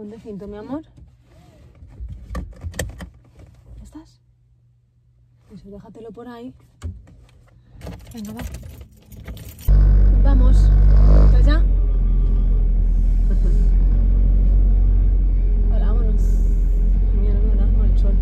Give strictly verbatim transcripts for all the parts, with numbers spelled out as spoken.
ponte cinto, mi amor. ¿Ya estás? Eso, déjatelo por ahí. Venga, va. Vamos. ¿Pues ya? Ahora vámonos. Mira, no veo nada con el sol.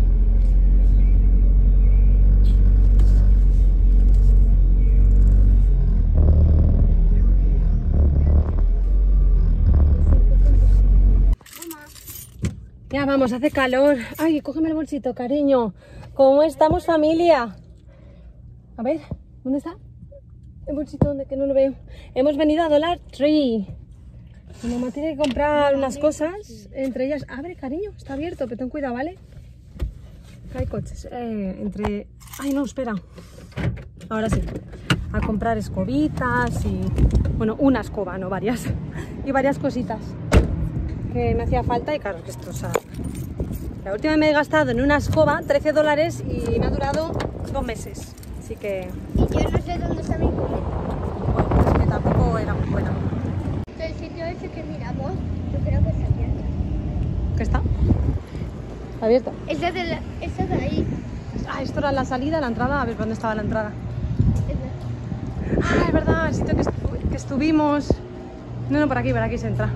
Ya vamos, hace calor. Ay, cógeme el bolsito, cariño. ¿Cómo estamos, familia? A ver, ¿dónde está? El bolsito, ¿dónde? Que no lo veo. Hemos venido a Dollar Tree. Mi mamá tiene que comprar unas cosas, entre ellas... Abre, cariño, está abierto, pero ten cuidado, ¿vale? Hay coches. Eh, entre... Ay, no, espera. Ahora sí. A comprar escobitas y... Bueno, una escoba, no varias. Y varias cositas que me hacía falta y claro, que esto, o sea, la última me he gastado en una escoba trece dólares y me ha durado dos meses, así que... Y yo no sé dónde está mi comer. Bueno, es que tampoco era muy buena. El sitio ese que miramos, yo creo que está abierto. ¿Qué está? ¿Está abierto? Esa de, la, esa de ahí. Ah, esto era la salida, la entrada, a ver dónde estaba la entrada. Esa. Ah, es verdad, el sitio que, estu que estuvimos... No, no, por aquí, por aquí se entra.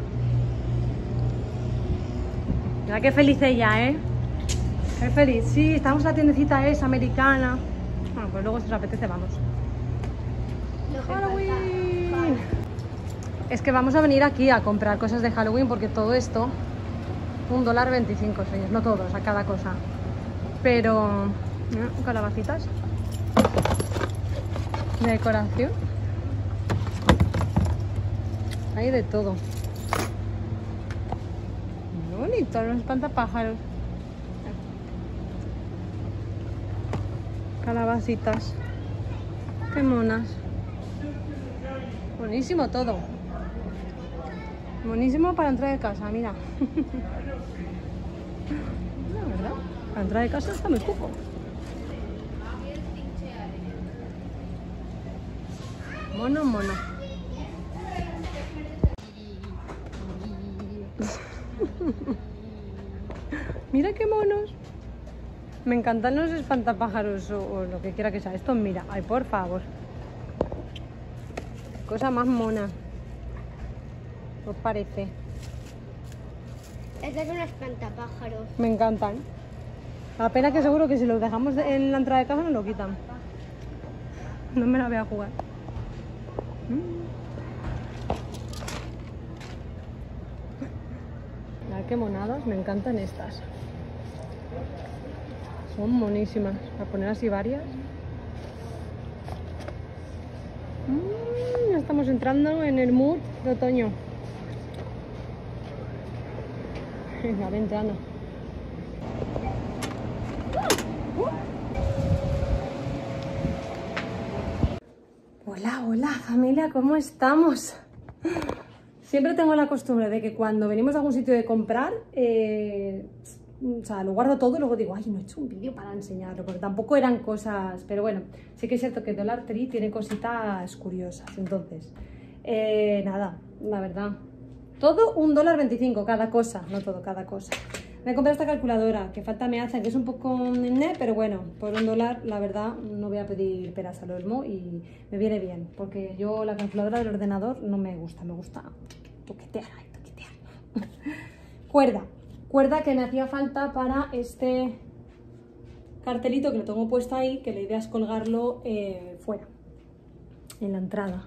Mira qué feliz ella, ¿eh? Qué feliz. Sí, estamos en la tiendecita esa, americana. Bueno, pues luego si os apetece vamos. ¡Halloween! Es que vamos a venir aquí a comprar cosas de Halloween porque todo esto, un dólar veinticinco, señores. No todos, a cada cosa. Pero, mira, calabacitas. De decoración. Hay de todo. Bonito, los espantapájaros. Calabacitas. Qué monas. Buenísimo todo. Buenísimo para entrar de casa, mira. La verdad, para entrar de casa está muy poco. Mono, mono. Mira qué monos. Me encantan los espantapájaros o, o lo que quiera que sea. Esto, mira, ay, por favor. Cosa más mona. ¿Os parece? Esa es un espantapájaros. Me encantan. La pena que seguro que si los dejamos de, en la entrada de casa nos lo quitan. No me la voy a jugar. Mm. Mira qué monadas, me encantan estas. Son monísimas. A poner así varias. Mm, ya estamos entrando en el mood de otoño. Venga, vente, Ana. Hola, hola familia, ¿cómo estamos? Siempre tengo la costumbre de que cuando venimos a algún sitio de comprar, eh, o sea, lo guardo todo y luego digo, ay, no he hecho un vídeo para enseñarlo, porque tampoco eran cosas, pero bueno, sí que es cierto que Dollar Tree tiene cositas curiosas, entonces, eh, nada, la verdad, todo un dólar veinticinco cada cosa, no todo, cada cosa. Me he comprado esta calculadora, que falta me hacen, que es un poco ne, pero bueno, por un dólar, la verdad, no voy a pedir peras al olmo y me viene bien, porque yo la calculadora del ordenador no me gusta, me gusta toquetear, ay, toquetear. Cuerda, cuerda que me hacía falta para este cartelito que lo tengo puesto ahí, que la idea es colgarlo eh, fuera, en la entrada.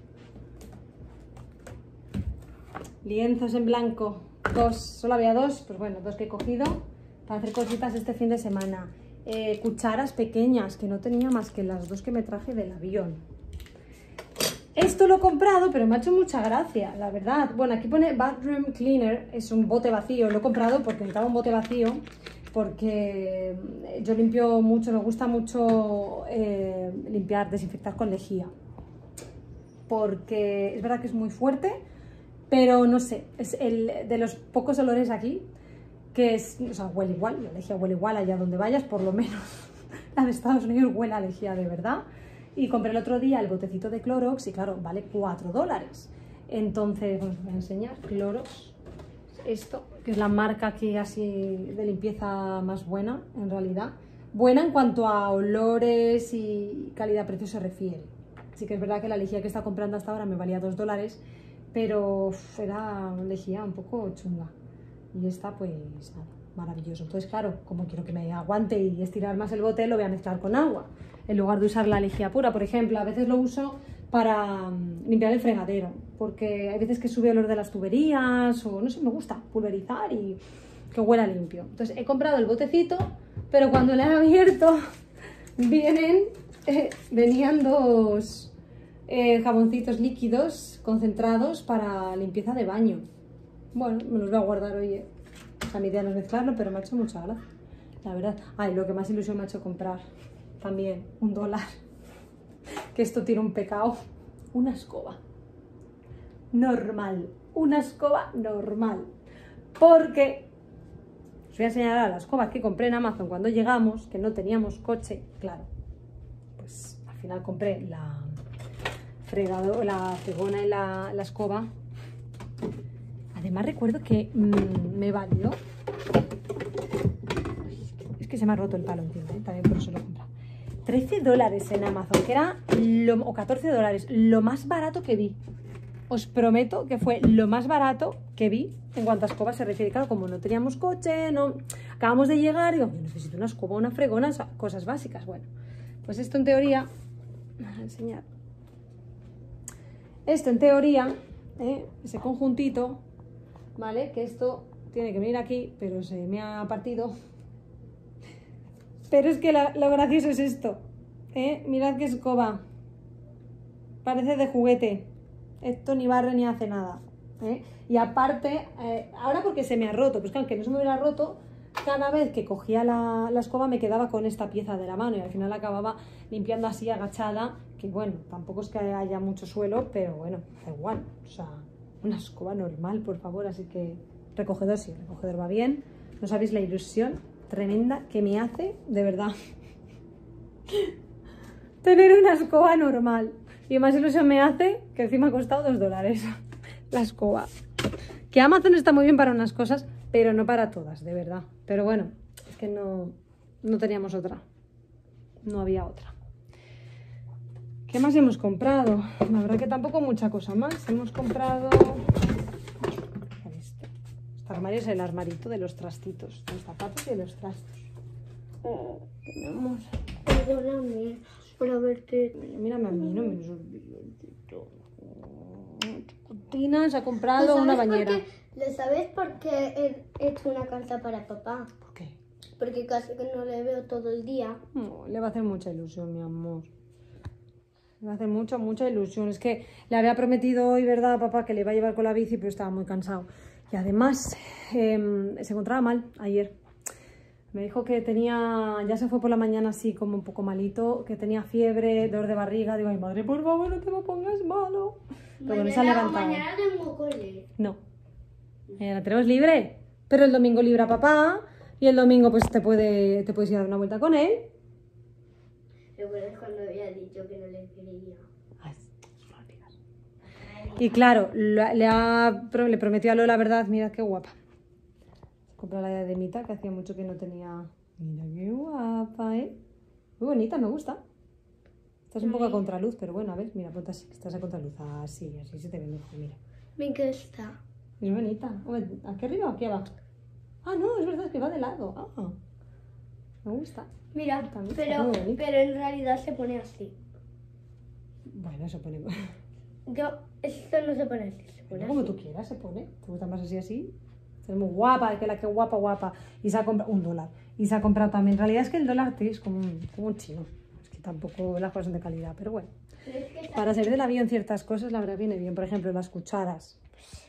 Lienzos en blanco. Dos, solo había dos, pues bueno, dos que he cogido para hacer cositas este fin de semana. Eh, cucharas pequeñas, que no tenía más que las dos que me traje del avión. Esto lo he comprado, pero me ha hecho mucha gracia, la verdad. Bueno, aquí pone Bathroom Cleaner, es un bote vacío. Lo he comprado porque necesitaba un bote vacío, porque yo limpio mucho, me gusta mucho eh, limpiar, desinfectar con lejía. Porque es verdad que es muy fuerte, pero no sé, es el de los pocos olores aquí que es, o sea, huele igual, la lejía huele igual allá donde vayas, por lo menos la de Estados Unidos huele a lejía de verdad. Y compré el otro día el botecito de Clorox y claro, vale cuatro dólares. Entonces, bueno, os voy a enseñar, Clorox, esto, que es la marca que así de limpieza más buena, en realidad. Buena en cuanto a olores y calidad-precio se refiere. Sí que es verdad que la lejía que está comprando hasta ahora me valía dos dólares, pero uf, era una lejía un poco chunga. Y esta, pues nada, maravilloso. Entonces, claro, como quiero que me aguante y estirar más el bote, lo voy a mezclar con agua. En lugar de usar la lejía pura, por ejemplo, a veces lo uso para um, limpiar el fregadero, porque hay veces que sube olor de las tuberías o no sé, me gusta pulverizar y que huela limpio. Entonces he comprado el botecito, pero cuando lo he abierto vienen, eh, venían dos eh, jaboncitos líquidos concentrados para limpieza de baño. Bueno, me los voy a guardar hoy. O sea, mi idea no es mezclarlo, pero me ha hecho mucha gracia, la verdad. Ay, lo que más ilusión me ha hecho comprar también, un dólar. Que esto tiene un pecado. Una escoba normal, una escoba normal, porque os voy a enseñar a la escoba que compré en Amazon cuando llegamos, que no teníamos coche, claro, pues al final compré la fregado, la fregona y la, la escoba. Además recuerdo que mmm, me valió, es que se me ha roto el palo encima, ¿eh? También por eso lo he comprado. trece dólares en Amazon, que era, lo, o catorce dólares, lo más barato que vi. Os prometo que fue lo más barato que vi en cuanto a escobas se refiere. Claro, como no teníamos coche, no acabamos de llegar, digo, yo necesito una escoba, una fregona, cosas básicas. Bueno, pues esto en teoría, voy a enseñar. Esto en teoría, ¿eh? Ese conjuntito, ¿vale? Que esto tiene que venir aquí, pero se me ha partido. Pero es que la, lo gracioso es esto, ¿eh? Mirad qué escoba, parece de juguete, esto ni barre ni hace nada, ¿eh? Y aparte, eh, ahora porque se me ha roto, pues claro, que no se me hubiera roto, cada vez que cogía la, la escoba me quedaba con esta pieza de la mano y al final acababa limpiando así agachada, que bueno, tampoco es que haya mucho suelo, pero bueno, da igual, o sea, una escoba normal, por favor, así que recogedor sí, recogedor va bien, no sabéis la ilusión tremenda que me hace, de verdad, tener una escoba normal. Y más ilusión me hace que encima ha costado dos dólares la escoba. Que Amazon está muy bien para unas cosas, pero no para todas, de verdad. Pero bueno, es que no, no teníamos otra. No había otra. ¿Qué más hemos comprado? La verdad que tampoco mucha cosa más. Hemos comprado... Este, este armario es el armarito de los trastitos, de los zapatos y de los trastos. Oh, tenemos... Perdóname por haberte... Mírame a mí, no me los olvido. Chicotina, se ha comprado una bañera. ¿Lo sabes por qué he hecho una carta para papá? ¿Por qué? Porque casi que no le veo todo el día. No, le va a hacer mucha ilusión, mi amor. Le va a hacer mucha, mucha ilusión. Es que le había prometido hoy, ¿verdad, papá? Que le iba a llevar con la bici, pero estaba muy cansado. Y además, eh, se encontraba mal ayer. Me dijo que tenía, ya se fue por la mañana así como un poco malito, que tenía fiebre, dolor de barriga. Digo, ay madre, por favor, no te me pongas malo. Pero bueno, se ha levantado. Mañana tengo cole. No. Mañana tenemos libre. Pero el domingo libre a papá. Y el domingo pues te, puede, te puedes ir a dar una vuelta con él. ¿Recuerdas cuando había dicho que no le quería? Ay, no olvidas. Y claro, le, le, ha, le prometió a Lola, la verdad, mira qué guapa. Compré la diademita que hacía mucho que no tenía. Mira qué guapa, ¿eh? Muy bonita, me gusta. Estás un poco a contraluz, pero bueno, a ver, mira, ponte así, estás a contraluz. Así, así se te ve mejor, mira. Me gusta. Es bonita. ¿Aquí arriba o aquí abajo? Ah, no, es verdad, es que va de lado. Ah, me gusta. Mira, También pero, pero en realidad se pone así. Bueno, se pone... Yo, esto no se pone así, se pone Bueno, como así. tú quieras, se pone. ¿Te gusta más así, así? Es muy guapa, es que la que guapa, guapa. Y se ha comprado un dólar. Y se ha comprado también. En realidad es que el dólar te es como un, como un chino. Es que tampoco las cosas son de calidad, pero bueno. Pero es que Para servir del avión ciertas cosas, la verdad viene bien. Por ejemplo, las cucharas.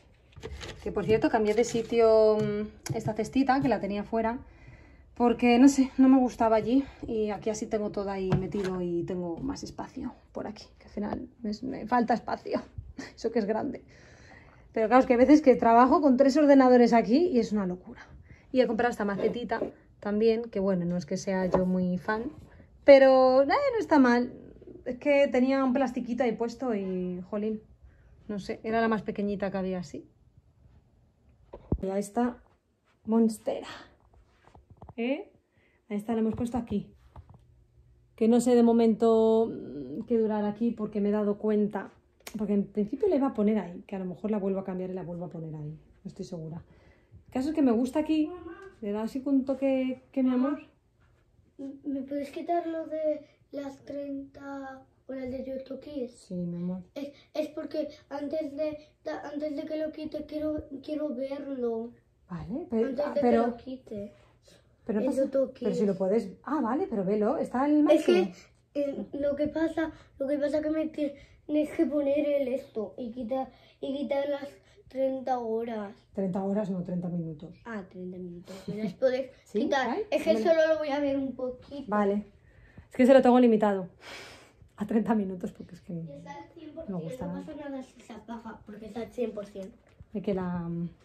Que por cierto, cambié de sitio esta cestita, que la tenía fuera. Porque, no sé, no me gustaba allí. Y aquí así tengo todo ahí metido y tengo más espacio por aquí. Que al final me, me falta espacio. Eso que es grande. Pero claro, es que hay veces que trabajo con tres ordenadores aquí y es una locura. Y he comprado esta macetita también, que bueno, no es que sea yo muy fan, pero eh, no está mal. Es que tenía un plastiquito ahí puesto y, jolín, no sé, era la más pequeñita que había así. Y a esta Monstera. ¿Eh? A esta la hemos puesto aquí. Que no sé de momento qué durar aquí porque me he dado cuenta. Porque en principio le iba a poner ahí. Que a lo mejor la vuelvo a cambiar y la vuelvo a poner ahí. No estoy segura. El caso es que me gusta aquí. Le da así con un toque que mi amor. ¿Me puedes quitar lo de las treinta horas de YouTube Kids? Sí, mi amor. Es, es porque antes de, da, antes de que lo quite quiero, quiero verlo. Vale, pero... Antes de pero, que lo quite. pero, el pasa- YouTube pero Kids. si lo puedes... Ah, vale, pero velo. Está el Es máximo. que eh, lo que pasa, lo que pasa que me tienes que poner el esto y quitar, y quitar las treinta horas. treinta horas, no treinta minutos. Ah, treinta minutos. Me las puedes Sí, quitar. ¿vale? Es que Vale. solo lo voy a ver un poquito. Vale. Es que se lo tengo limitado. A treinta minutos porque es que... Y está al cien por Me ciento, gusta, no ¿no? pasa nada si se apaga, porque está al cien por ciento. De que la...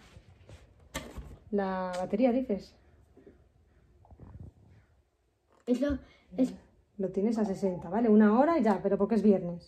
La batería, dices. Eso es... Lo tienes a sesenta, ¿vale? Una hora y ya, pero porque es viernes.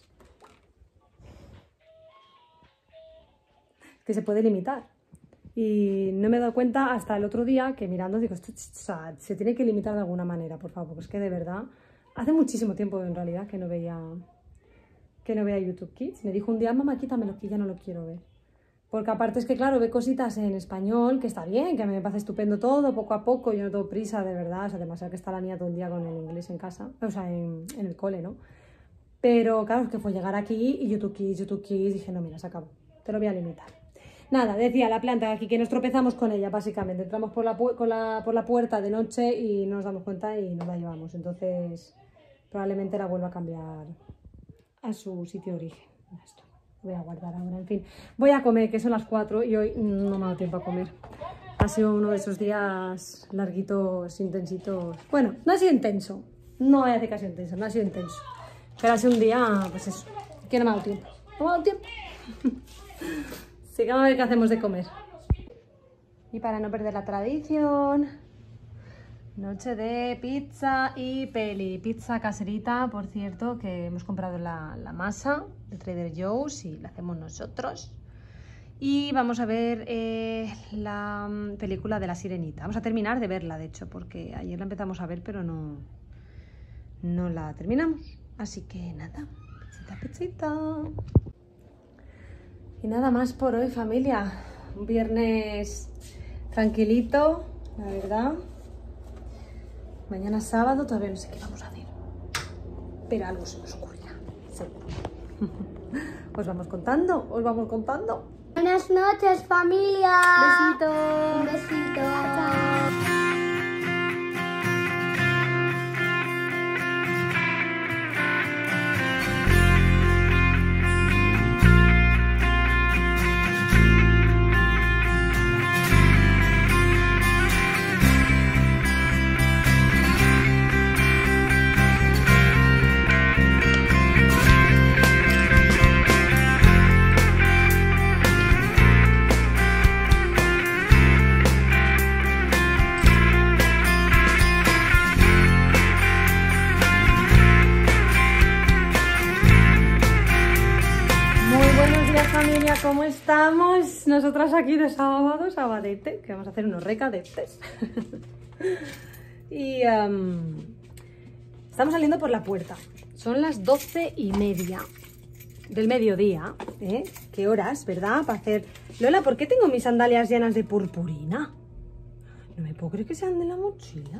Que se puede limitar. Y no me he dado cuenta hasta el otro día que mirando digo, esto o sea, se tiene que limitar de alguna manera, por favor, porque es que de verdad, hace muchísimo tiempo en realidad que no veía que no veía YouTube Kids. Me dijo un día, mamá, quítamelo, que ya no lo quiero ver. Porque aparte es que, claro, ve cositas en español, que está bien, que a mí me parece estupendo todo, poco a poco, yo no tengo prisa, de verdad, o sea, demasiado que está la niña todo el día con el inglés en casa, o sea, en, en el cole, ¿no? Pero, claro, es que fue llegar aquí y YouTube Kids, YouTube Kids, dije, no, mira, se acabó, te lo voy a limitar. Nada, decía la planta aquí que nos tropezamos con ella, básicamente, entramos por la, pu con la, por la puerta de noche y no nos damos cuenta y nos la llevamos, entonces probablemente la vuelva a cambiar a su sitio de origen. Esto. Voy a guardar ahora, en fin. Voy a comer, que son las cuatro y hoy no me ha dado tiempo a comer. Ha sido uno de esos días larguitos, intensitos. Bueno, no ha sido intenso. No voy a decir que ha sido intenso, no ha sido intenso. Pero ha sido un día, pues eso, que no me ha dado tiempo. No me ha dado tiempo. Así que vamos a ver qué hacemos de comer. Y para no perder la tradición, noche de pizza y peli. Pizza caserita, por cierto, que hemos comprado la, la masa de Trader Joe's y la hacemos nosotros. Y vamos a ver eh, la película de La Sirenita. Vamos a terminar de verla, de hecho, porque ayer la empezamos a ver, pero no, no la terminamos. Así que nada, pizzita, pizzita. Y nada más por hoy, familia. Un viernes tranquilito, la verdad. Mañana sábado todavía no sé qué vamos a hacer, pero algo se nos ocurrirá, seguro. Os vamos contando, os vamos contando. Buenas noches, familia. Besito. Un besito. Chao. Familia, ¿cómo estamos? Nosotras aquí de sábado, sabadete, que vamos a hacer unos recadetes. Y um, estamos saliendo por la puerta. Son las doce y media del mediodía, ¿eh? ¿Qué horas, verdad? Para hacer... Lola, ¿por qué tengo mis sandalias llenas de purpurina? No me puedo creer que sean de la mochila.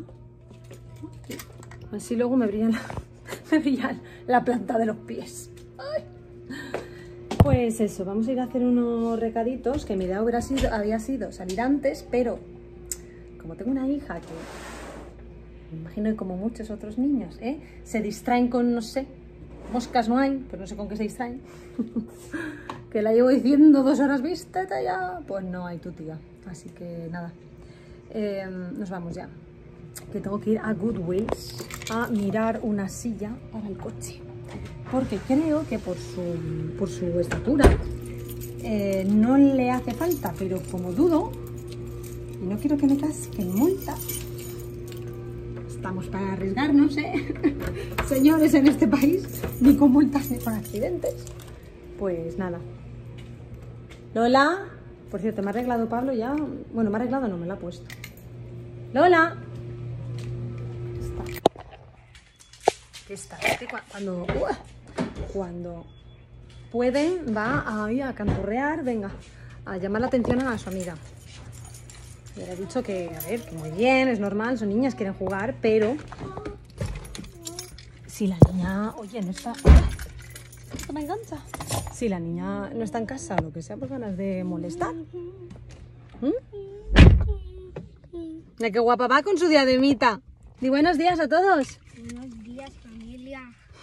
Así luego me brillan la, me brillan la planta de los pies. Ay. Pues eso, vamos a ir a hacer unos recaditos, que mi idea hubiera sido, había sido salir antes, pero como tengo una hija que me imagino que como muchos otros niños, ¿eh? Se distraen con, no sé, moscas no hay, pues no sé con qué se distraen, que la llevo diciendo dos horas, vístete ya, pues no hay tu tía, así que nada, eh, nos vamos ya, que tengo que ir a Goodwills a mirar una silla para el coche. Porque creo que por su, por su estatura eh, no le hace falta, pero como dudo y no quiero que me casquen multas, estamos para arriesgarnos, ¿eh? Señores, en este país, ni con multas ni con accidentes. Pues nada. Lola, por cierto, me ha arreglado Pablo ya. Bueno, me ha arreglado, no me la ha puesto. Lola. ¿Qué está? Este cuando, uh, cuando puede va a, a canturrear, venga, a llamar la atención a su amiga. Le he dicho que, a ver, que muy bien, es normal, son niñas, quieren jugar, pero si la niña, oye, no está... Esto me engancha. Si la niña no está en casa o lo que sea, pues ganas de molestar. ¿Mm? Mira qué guapa va con su diademita. Di buenos días a todos. Buenos días, familia.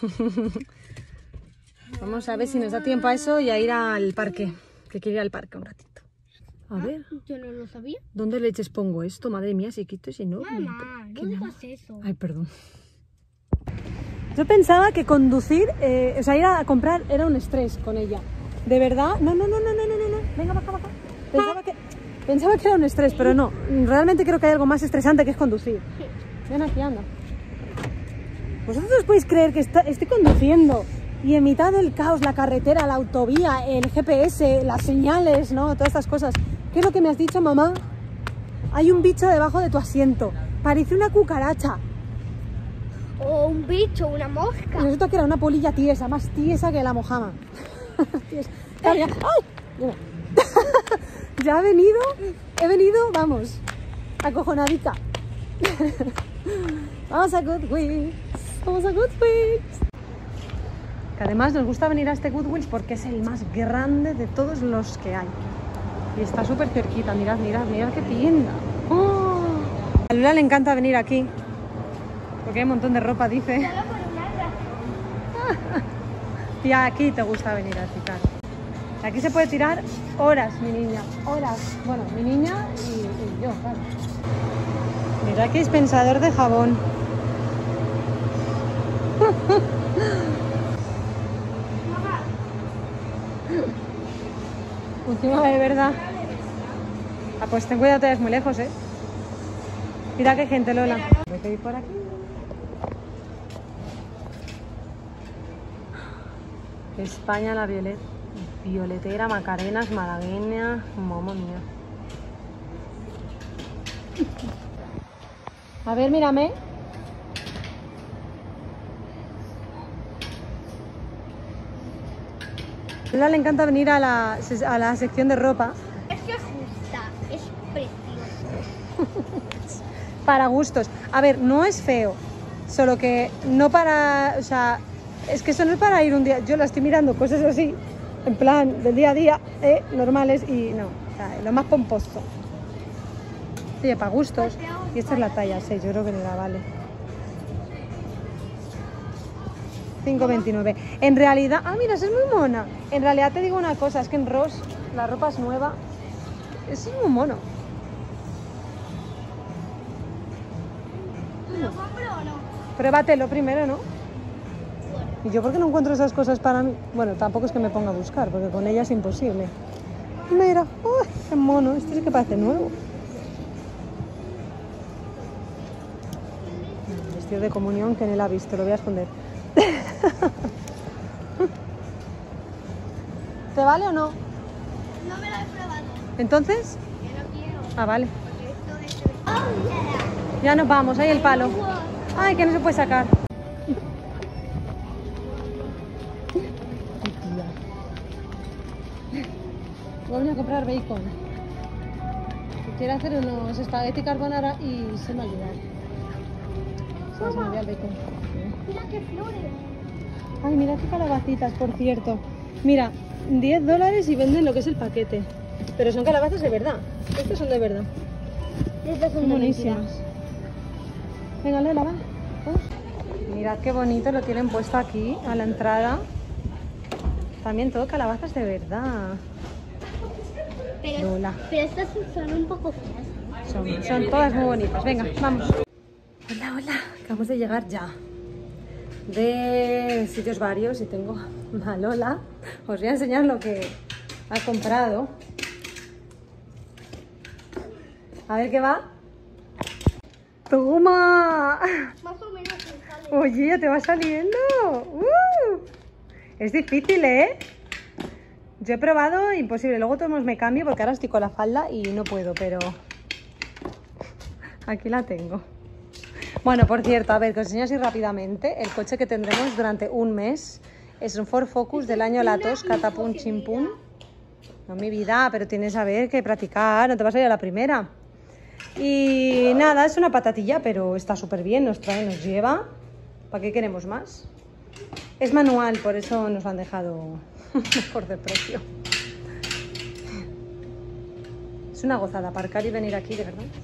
Vamos a ver si nos da tiempo a eso y a ir al parque. Que quiero ir al parque un ratito. A Ah, ver. Yo no lo sabía. ¿Dónde leches pongo esto? Madre mía, si quito si no. Mamá, no digas eso. Ay, perdón. Yo pensaba que conducir, eh, o sea, ir a comprar era un estrés con ella. De verdad, no, no, no, no, no, no, no, no. Venga, baja, baja. Pensaba que, pensaba que era un estrés, pero no. Realmente creo que hay algo más estresante que es conducir. Ven aquí, anda. ¿Vosotros os podéis creer que está, estoy conduciendo y en mitad del caos, la carretera, la autovía, el G P S, las señales, ¿no? Todas estas cosas. ¿Qué es lo que me has dicho, mamá? Hay un bicho debajo de tu asiento. Parece una cucaracha. O un bicho, una mosca. Y resulta que era una polilla tiesa, más tiesa que la mojama. Claro, ya, ¡ay! Mira. Ya ha venido, he venido, vamos, acojonadica. Vamos a Goodwills, vamos a Goodwills. Que además nos gusta venir a este Goodwills porque es el más grande de todos los que hay. Y está súper cerquita, mirad, mirad, mirad qué tienda. ¡Oh! A Lula le encanta venir aquí. Porque hay un montón de ropa, dice. Solo por una razón. Y aquí te gusta venir a citar. Aquí se puede tirar horas, mi niña, horas. Bueno, mi niña y, y yo, claro. Mira qué dispensador de jabón. Última de verdad. Ah, pues ten cuidado, te ves muy lejos, ¿eh? Mira qué gente, Lola. Voy a ir por aquí. España, la violet, violetera, Macarenas, malagueña, mamma mía. A ver, mírame. A Lola le encanta venir a la, a la sección de ropa. Es que justa, es precioso. Para gustos. A ver, no es feo, solo que no para, o sea, es que eso no es para ir un día. Yo la estoy mirando cosas así, en plan del día a día, eh, normales y no, o sea, lo más pomposo. Oye, para gustos. Y esta es la talla seis, yo creo que ni la vale. cinco veintinueve. En realidad, ah, mira, esa es muy mona. En realidad te digo una cosa, es que en Ross la ropa es nueva. Es muy mono. ¿Lo compro o no? Pruébatelo primero, ¿no? ¿Y yo por qué no encuentro esas cosas para mí? Bueno, tampoco es que me ponga a buscar, porque con ella es imposible. Mira, ¡uy, qué mono! Este sí que parece nuevo. El vestido de comunión que ni la ha visto, lo voy a esconder. ¿Te vale o no? No me lo he probado. ¿Entonces? Yo no quiero. Ah, vale. Porque esto es... ¡Oh, Ya nos vamos, ahí el palo. yeah! Ay, que no se puede sacar. Voy a comprar bacon. Quiero hacer unos espagueti carbonara y se me ha olvidado. Se me olvidó el bacon. Mira qué flores. Ay, mira qué calabacitas, por cierto. Mira, diez dólares y venden lo que es el paquete. Pero son calabazas de verdad. Estas son de verdad. Estas Son buenísimas. Venga, Lola, va. Oh. Mirad qué bonito lo tienen puesto aquí, a la entrada. También todo calabazas de verdad. Pero, Lola. pero estas son un poco feas. Son, son todas muy bonitas. Venga, vamos. Hola, hola. Acabamos de llegar ya. De sitios varios y tengo a Lola. Os voy a enseñar lo que ha comprado. A ver qué va. ¡Toma! Más o menos me sale. Oye, ya te va saliendo. ¡Uh! Es difícil, ¿eh? Yo he probado, imposible. Luego todos me cambio porque ahora estoy con la falda y no puedo, pero... aquí la tengo. Bueno, por cierto, a ver, que os enseño así rápidamente. El coche que tendremos durante un mes es un Ford Focus del año Latos, Catapum Chimpún. No, mi vida, pero tienes a ver que practicar, no te vas a ir a la primera. Y nada, es una patatilla, pero está súper bien, nos trae, nos lleva. ¿Para qué queremos más? Es manual, por eso nos lo han dejado mejor de precio. Es una gozada aparcar y venir aquí, de verdad.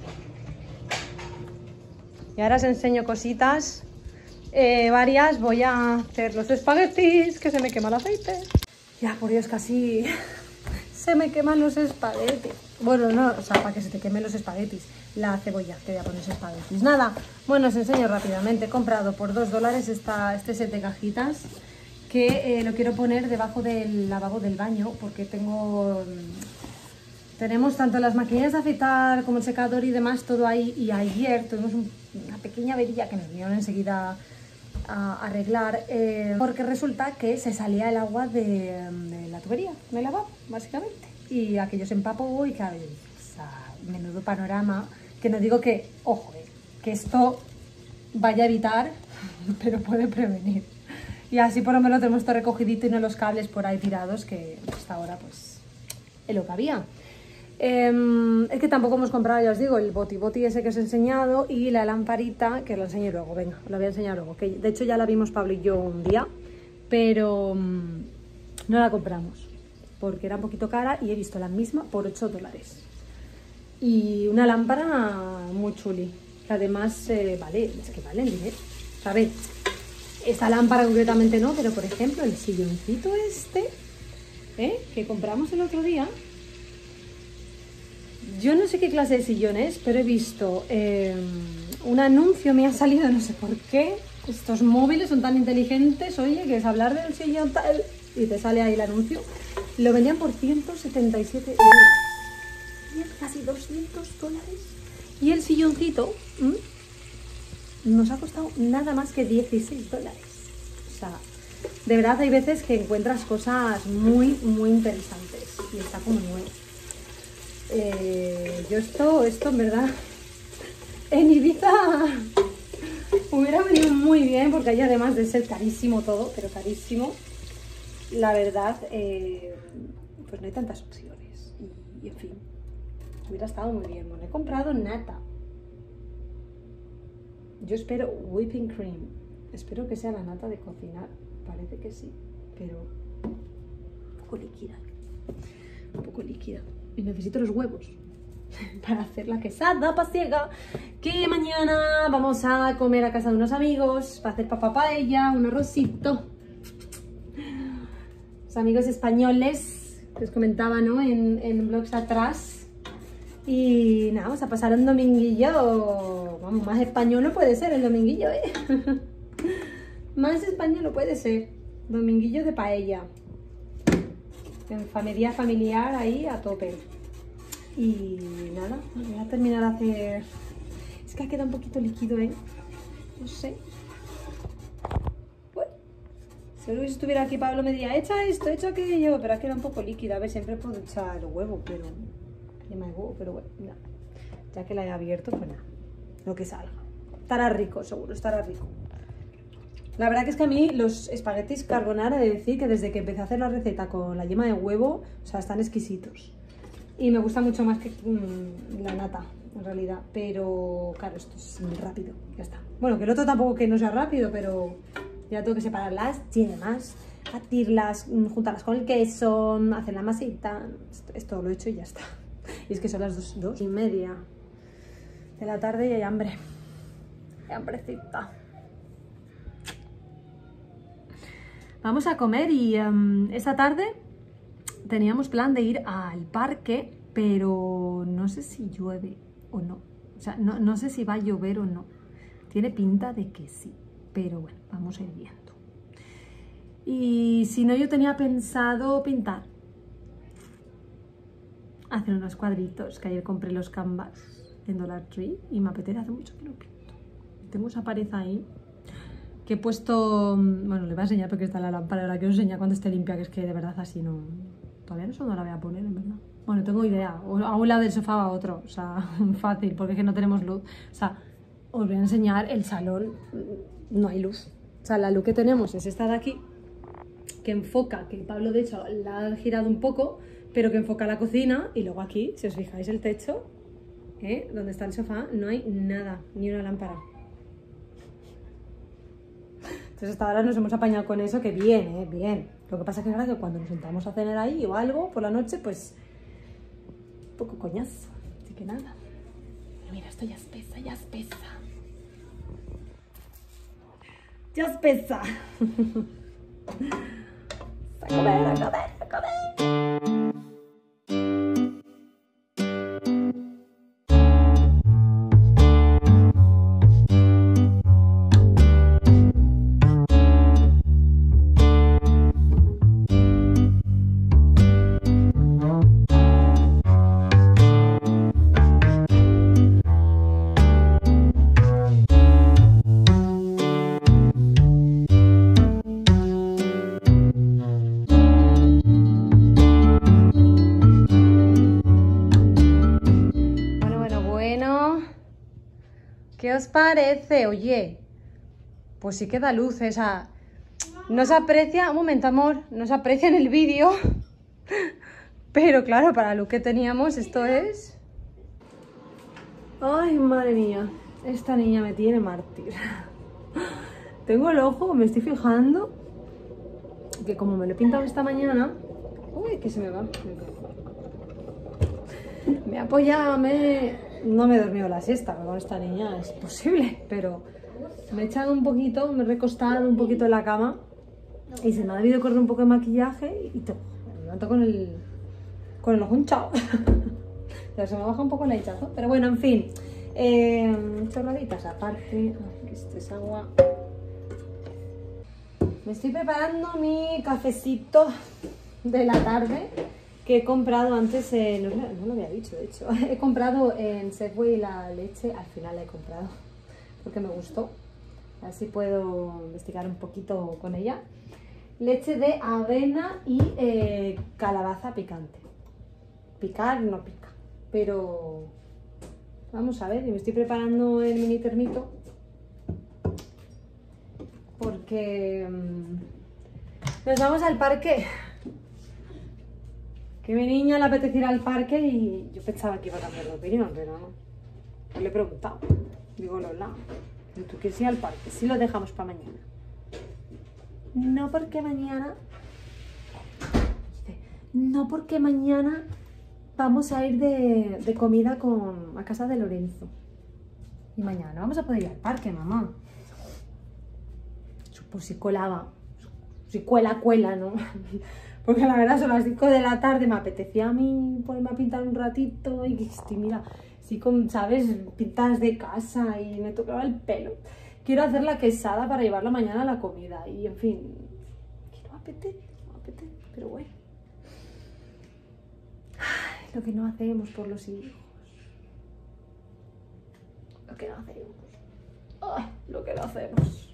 Y ahora os enseño cositas eh, varias. Voy a hacer los espaguetis, que se me quema el aceite. Ya, por Dios, casi se me queman los espaguetis. Bueno, no, o sea, para que se te quemen los espaguetis. La cebolla que voy a poner los espaguetis. Nada, bueno, os enseño rápidamente. He comprado por dos dólares esta, este set de cajitas, que eh, lo quiero poner debajo del lavabo del baño, porque tengo... Tenemos tanto las maquinillas de afeitar como el secador y demás, todo ahí. Y ayer tuvimos un, una pequeña avería que nos vinieron enseguida a, a arreglar, eh, porque resulta que se salía el agua de, de la tubería, me lavabo, básicamente. Y aquello se empapó y claro, o sea, menudo panorama. Que no digo que, ojo, eh, que esto vaya a evitar, pero puede prevenir. Y así por lo menos tenemos todo recogidito y no los cables por ahí tirados, que hasta ahora pues es lo que había. Eh, es que tampoco hemos comprado, ya os digo, el boti boti ese que os he enseñado y la lamparita, que os la enseño luego, venga, os la voy a enseñar luego, que de hecho ya la vimos Pablo y yo un día, pero um, no la compramos, porque era un poquito cara y he visto la misma por ocho dólares. Y una lámpara muy chuli, que además eh, vale, es que vale el dinero, ¿sabes? Esta lámpara concretamente no, pero por ejemplo el silloncito este, ¿eh? Que compramos el otro día. Yo no sé qué clase de sillón es, pero he visto eh, un anuncio, me ha salido, no sé por qué. Estos móviles son tan inteligentes, oye, que es hablar del sillón tal, y te sale ahí el anuncio. Lo vendían por ciento setenta y siete dólares, casi doscientos dólares. Y el silloncito ¿m? nos ha costado nada más que dieciséis dólares. O sea, de verdad hay veces que encuentras cosas muy, muy interesantes y está como nuevo. Eh, yo esto, esto en verdad, en Ibiza hubiera venido muy bien, porque ahí además de ser carísimo todo, pero carísimo, la verdad, eh, pues no hay tantas opciones. Y, y en fin, hubiera estado muy bien. Bueno, he comprado nata. Yo espero whipping cream. Espero que sea la nata de cocinar. Parece que sí, pero un poco líquida. Un poco líquida. Y necesito los huevos para hacer la quesada pasiega, que mañana vamos a comer a casa de unos amigos para hacer papa paella, un arrocito. Los amigos españoles que os comentaba, ¿no? en, en blogs atrás. Y nada, vamos a pasar un dominguillo, vamos, más español no puede ser el dominguillo, ¿eh? Más español no puede ser. Dominguillo de paella. En familia familiar ahí a tope. Y nada, voy a terminar de hacer... Es que ha quedado un poquito líquido, ¿eh? No sé. Bueno, seguro que si estuviera aquí Pablo me diría, echa esto, echa aquello, pero ha quedado un poco líquido. A ver, siempre puedo echar huevo, pero... Yema de huevo, pero bueno, no. Ya que la he abierto, pues nada. Lo que salga. Estará rico, seguro, estará rico. La verdad que es que a mí los espaguetis carbonara, he de decir que desde que empecé a hacer la receta con la yema de huevo, o sea, están exquisitos. Y me gusta mucho más que mmm, la nata, en realidad. Pero, claro, esto es muy rápido, ya está. Bueno, que el otro tampoco que no sea rápido, pero ya tengo que separar las yemas, batirlas, juntarlas con el queso, hacer la masita. Esto, esto lo he hecho y ya está. Y es que son las dos, dos y media de la tarde y hay hambre. Hay hambrecita. Vamos a comer y um, esta tarde teníamos plan de ir al parque, pero no sé si llueve o no. O sea, no, no sé si va a llover o no. Tiene pinta de que sí, pero bueno, vamos a ir viendo. Y si no, yo tenía pensado pintar. Hacer unos cuadritos, que ayer compré los canvas en Dollar Tree y me apetece, hace mucho que no pinto. Tengo esa pared ahí que he puesto, bueno, le voy a enseñar porque está la lámpara, ahora que os enseñar cuando esté limpia, que es que de verdad así no, todavía no sé dónde la voy a poner, en verdad. Bueno, tengo idea. A un lado del sofá o a otro. O sea, fácil, porque es que no tenemos luz. O sea, os voy a enseñar el salón. No hay luz. O sea, la luz que tenemos es esta de aquí, que enfoca, que Pablo de hecho la ha girado un poco, pero que enfoca la cocina. Y luego aquí, si os fijáis, el techo, ¿eh? Donde está el sofá, no hay nada, ni una lámpara. Entonces hasta ahora nos hemos apañado con eso, que bien, ¿eh? Bien. Lo que pasa es que ahora que cuando nos sentamos a cenar ahí o algo por la noche, pues un poco coñazo. Así que nada. Pero mira, esto ya espesa, ya espesa. Ya espesa. A comer, a comer, a comer. ¿Qué os parece? Oye, pues sí que da luz, o sea, no se aprecia, un momento amor, no se aprecia en el vídeo, pero claro, para la luz que teníamos esto es... Ay, madre mía, esta niña me tiene mártir. Tengo el ojo, me estoy fijando, que como me lo he pintado esta mañana... Uy, que se me va. Me he apoyado, me... No me he dormido la siesta, con esta niña es posible, pero me he echado un poquito, me he recostado un poquito en la cama y se me ha debido correr un poco de maquillaje y todo. Me levanto con el, con el ojo hinchado. Ya se me baja un poco el hinchazo, pero bueno, en fin. Eh, chorraditas aparte. Aquí esto es agua. Me estoy preparando mi cafecito de la tarde. Que he comprado antes, eh, no, no lo había dicho de hecho, he comprado en Safeway la leche, al final la he comprado porque me gustó, así puedo investigar un poquito con ella. Leche de avena y eh, calabaza picante. Picar no pica, pero vamos a ver, y me estoy preparando el mini termito porque mmm, nos vamos al parque. Que mi niña le apetece ir al parque y yo pensaba que iba a cambiar de opinión, pero no. No le he preguntado. Digo, Lola, ¿tú quieres ir al parque? Sí, lo dejamos para mañana. No porque mañana... No porque mañana vamos a ir de, de comida con, a casa de Lorenzo. Y mañana no vamos a poder ir al parque, mamá. Pues si colaba. Si cuela, cuela, ¿no? Porque la verdad son las cinco de la tarde, me apetecía a mí ponerme a pintar un ratito y estoy, mira, sí con, ¿sabes? Pintas de casa y me tocaba el pelo. Quiero hacer la quesada para llevarla mañana a la comida y, en fin, que no me apetece, no me apetece, pero bueno. Ay, lo que no hacemos por los hijos. Lo que no hacemos. Ay, lo que no hacemos.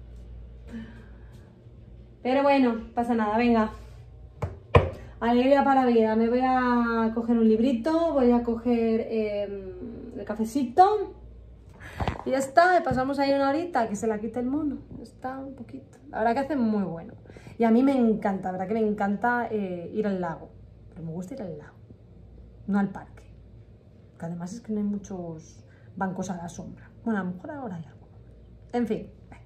Pero bueno, pasa nada, venga. Alegría para la vida. Me voy a coger un librito, voy a coger eh, el cafecito y ya está. Y pasamos ahí una horita que se la quite el mono. Ya está, un poquito. La verdad que hace muy bueno. Y a mí me encanta, la verdad que me encanta eh, ir al lago. Pero me gusta ir al lago, no al parque. Que además es que no hay muchos bancos a la sombra. Bueno, a lo mejor ahora hay alguno. En fin.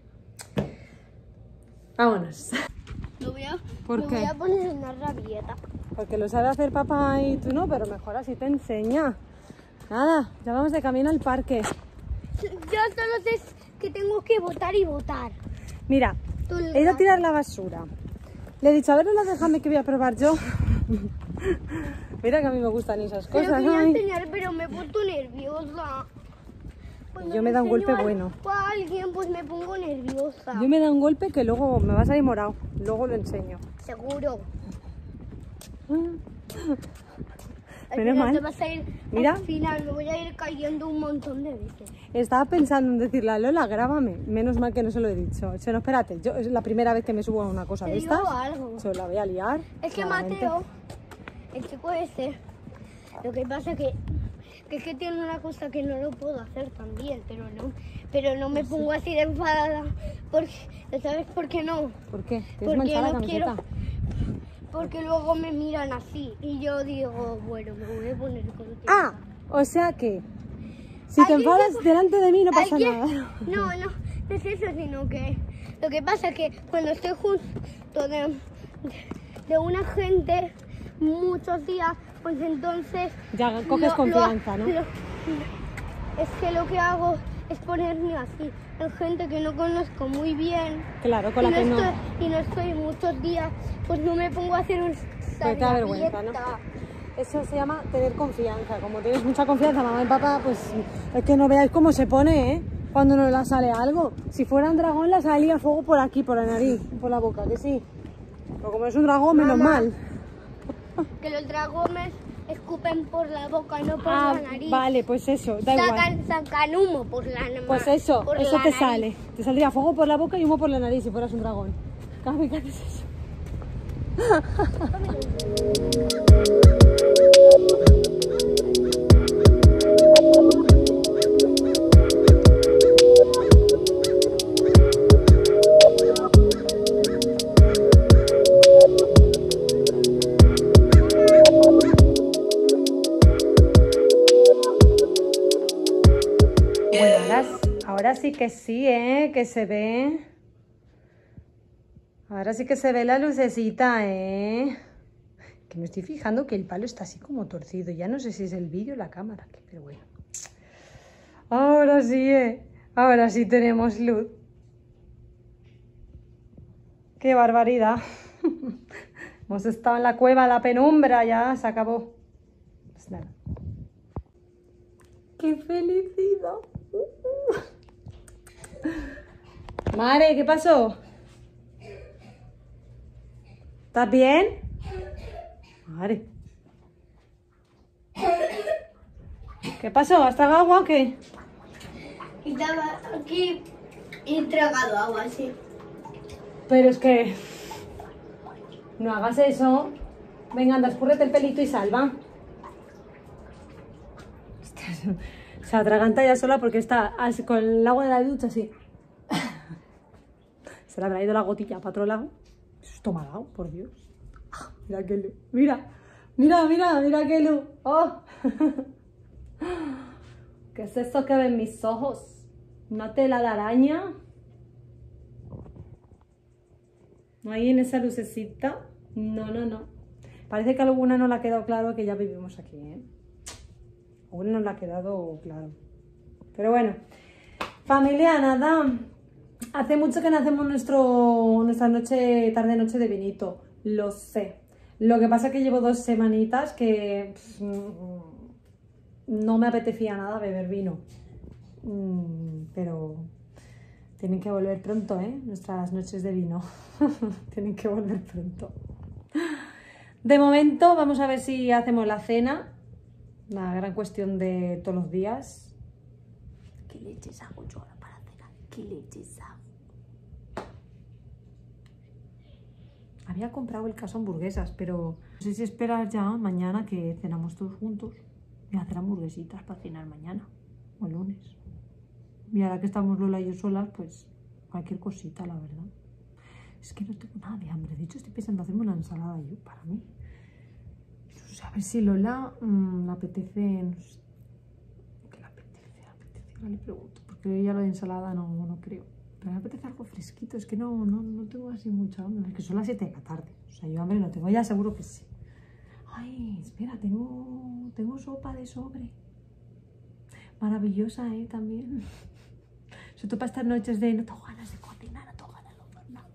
Vámonos. Lo voy a, ¿Por lo qué? voy a poner en una rabieta. Porque lo sabe hacer papá y tú no, pero mejor así te enseña. Nada, ya vamos de camino al parque. Yo solo sé que tengo que botar y botar. Mira, he ido a tirar la basura. Le he dicho, a ver, no déjame que voy a probar yo. Mira que a mí me gustan esas Pero cosas, quería ¿no? enseñar, pero me pongo nerviosa. Cuando Yo me da un golpe enseño bueno. a alguien, pues me pongo nerviosa. Yo me da un golpe que luego me va a salir morado. Luego lo enseño. Seguro. Al Menos final mal. te vas a ir, Mira. Al final me voy a ir cayendo un montón de veces. Estaba pensando en decirle a Lola, grábame. Menos mal que no se lo he dicho. O sea, no, espérate, yo es la primera vez que me subo a una cosa Te de digo estas. algo. Se la voy a liar. Es que claramente. Mateo, el chico ese, Lo que pasa que, que es que tiene una cosa que no lo puedo hacer también, pero no, pero no me pongo así de enfadada. Porque, ¿sabes por qué no? ¿Por qué? ¿Tienes Porque manchada la no camiseta? quiero, porque luego me miran así y yo digo, bueno, me voy a poner con Ah, o sea que si te Alguien enfadas que- delante de mí no pasa alguien- nada. No, no, no es eso, sino que lo que pasa es que cuando estoy justo de, de una gente muchos días, pues entonces... Ya coges confianza, ¿no? lo- es que lo que hago es ponerme así, en gente que no conozco muy bien. Claro, con y la que no. estoy, y no estoy muchos días, pues no me pongo a hacer un... Pues te da vergüenza, ¿no? Eso se llama tener confianza. Como tienes mucha confianza, mamá y papá, pues es que no veáis cómo se pone, ¿eh? Cuando no le sale algo. Si fuera un dragón, la salía fuego por aquí, por la nariz, por la boca, que sí. Pero como es un dragón, menos Mamá. mal. Que los dragones escupen por la boca, no por Ah, la nariz. vale, pues eso, da igual. Sacan, sacan humo por la nariz. Pues eso, por eso la te nariz. sale. Te saldría fuego por la boca y humo por la nariz si fueras un dragón. Cada vez que haces eso. Bueno, ahora, ahora sí que sí, ¿eh? Que se ve. Ahora sí que se ve la lucecita, ¿eh? Que me estoy fijando que el palo está así como torcido. Ya no sé si es el vídeo o la cámara, pero bueno. Ahora sí, ¿eh? Ahora sí tenemos luz. ¡Qué barbaridad! Hemos estado en la cueva, la penumbra, ya se acabó. Pues nada. ¡Qué felicidad! Mare, ¿qué pasó? ¿Estás bien? Mare. ¿Qué pasó? ¿Has tragado agua o qué? Y estaba aquí y he tragado agua, sí. Pero es que... No hagas eso. Venga, anda, escúrrete el pelito y salva. Se atraganta ya sola porque está así, con el agua de la ducha así. Se le habrá ido la gotilla para otro lado. Esto me ha dado, por Dios. Ah, mira qué luz. Mira, mira, mira, mira qué luz. Oh. ¿Qué es esto que ven mis ojos? ¿Una tela de araña? Ahí en esa lucecita. No, no, no. Parece que a alguna no le ha quedado claro que ya vivimos aquí, ¿eh? A alguna no le ha quedado claro. Pero bueno. Familia, nada. Hace mucho que no hacemos nuestro, nuestra noche, tarde-noche de vinito. Lo sé. Lo que pasa es que llevo dos semanitas que pff, no me apetecía nada beber vino. Mm, pero tienen que volver pronto, ¿eh? Nuestras noches de vino. Tienen que volver pronto. De momento, vamos a ver si hacemos la cena. Una gran cuestión de todos los días. ¿Qué leches hago yo ahora para cenar? ¿Qué leches hago? Había comprado el caso hamburguesas, pero no sé si esperar ya mañana que cenamos todos juntos y hacer hamburguesitas para cenar mañana o el lunes. Y ahora que estamos Lola y yo solas, pues cualquier cosita, la verdad. Es que no tengo nada de hambre. De hecho, estoy pensando hacerme una ensalada yo para mí. No sé, a ver si Lola mmm, le apetece. No sé. ¿Qué le apetece? ¿Le apetece? No le pregunto. Porque ella lo de ensalada no, no creo. Pero me apetece algo fresquito. Es que no, no, no tengo así mucha hambre. Es que son las siete de la tarde. O sea, yo hambre no tengo. Ya seguro que sí. Ay, espera, tengo, tengo sopa de sobre. Maravillosa, ¿eh? También. Sobre todo para estas noches de no tengo ganas de cocinar, no tengo ganas de hacer nada.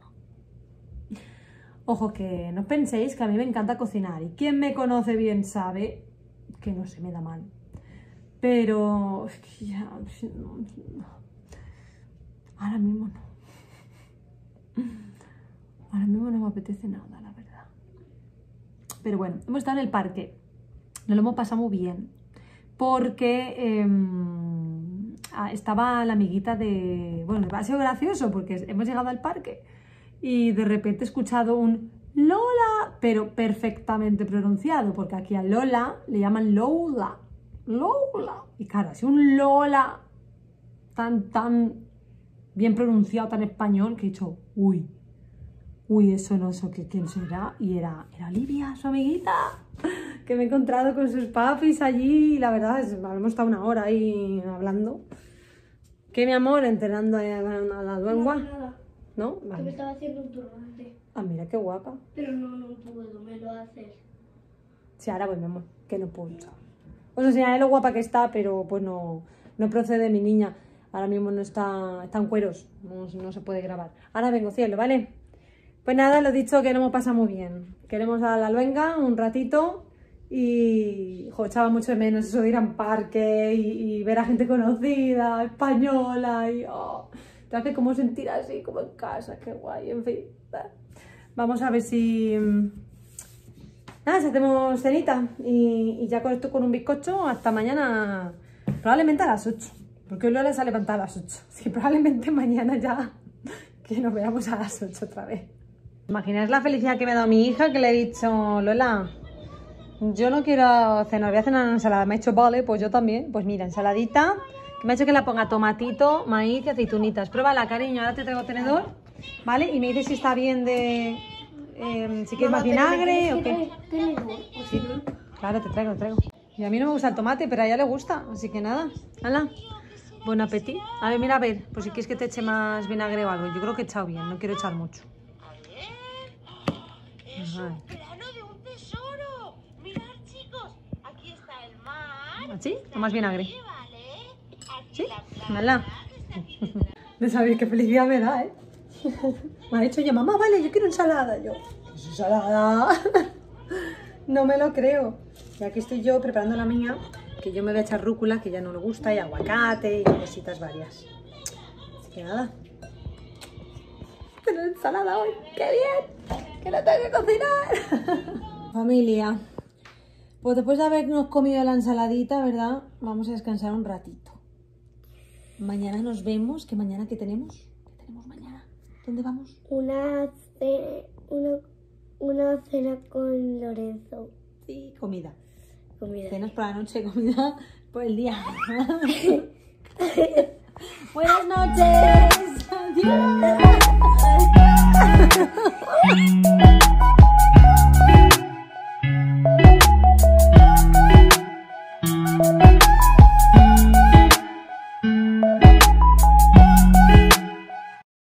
Ojo, que no penséis que a mí me encanta cocinar. Y quien me conoce bien sabe que no se me da mal. Pero es que ya... No, no. Ahora mismo no. Ahora mismo no me apetece nada, la verdad. Pero bueno, hemos estado en el parque. Nos lo hemos pasado muy bien. Porque eh, estaba la amiguita de... Bueno, ha sido gracioso porque hemos llegado al parque y de repente he escuchado un Lola, pero perfectamente pronunciado, porque aquí a Lola le llaman Lola. Lola. Y claro, así un Lola tan, tan bien pronunciado, tan español, que he dicho, uy, uy, eso no sé qué, quién será. Y era, era Olivia, su amiguita, que me he encontrado con sus papis allí. Y la verdad es, hemos estado una hora ahí hablando. ¿Qué, mi amor? Entrenando a la, a la lengua. No, nada. ¿No? Que Vale. me estaba haciendo un turbante. Ah, mira qué guapa. Pero no, no puedo, me lo haces. Sí, ahora voy, mi amor, que no puedo. Os enseñaré lo guapa que está, pero pues no, no procede mi niña. Ahora mismo no está, está en cueros, no, no se puede grabar. Ahora vengo, cielo, ¿vale? Pues nada, lo dicho, que no me pasa muy bien. Queremos a la luenga un ratito y jo, echaba mucho de menos eso de ir a un parque y, y ver a gente conocida, española y oh, te hace como sentir así, como en casa, qué guay, en fin. Vamos a ver si... Nada, si hacemos cenita y, y ya con esto con un bizcocho hasta mañana, probablemente a las ocho, porque hoy Lola se ha levantado a las ocho, así que probablemente mañana ya que nos veamos a las ocho otra vez. ¿Imagináis la felicidad que me ha dado mi hija que le he dicho, Lola, yo no quiero cenar, voy a cenar una ensalada? Me ha dicho, vale, pues yo también. Pues mira, ensaladita, que me ha dicho que la ponga tomatito, maíz y aceitunitas. Pruébala, cariño, ahora te traigo tenedor, ¿vale? Y me dices si está bien de... Eh, si quieres más vinagre o qué. Sí, claro, te traigo, te traigo. Y a mí no me gusta el tomate, pero a ella le gusta, así que nada. ¡Hala! Buen apetito. A ver, mira, a ver, pues si quieres que te eche más vinagre o algo. Yo creo que he echado bien, no quiero echar mucho. Es un grano de un tesoro. Mirad, chicos, aquí está el mar. ¿Así? ¿O más vinagre? Sí, vale. Aquí ¿Sí? la playa, ¡Hala! que está aquí. No sabéis qué felicidad me da, ¿eh? Me ha dicho ella, mamá, vale, yo quiero ensalada. Yo, ¿qué ensalada? No me lo creo. Y aquí estoy yo preparando la mía, que yo me voy a echar rúcula, que ya no le gusta, y aguacate y cositas varias. Así que nada. Pero ensalada hoy, ¡qué bien! ¡Que no tengo que cocinar! Familia, pues después de habernos comido la ensaladita, ¿verdad? Vamos a descansar un ratito. Mañana nos vemos. ¿Qué mañana qué tenemos? ¿Qué tenemos mañana? ¿Dónde vamos? Una, ce- una, una cena con Lorenzo. Sí, comida. Comida. Cenas por la noche, comida por el día. Buenas noches. Adiós.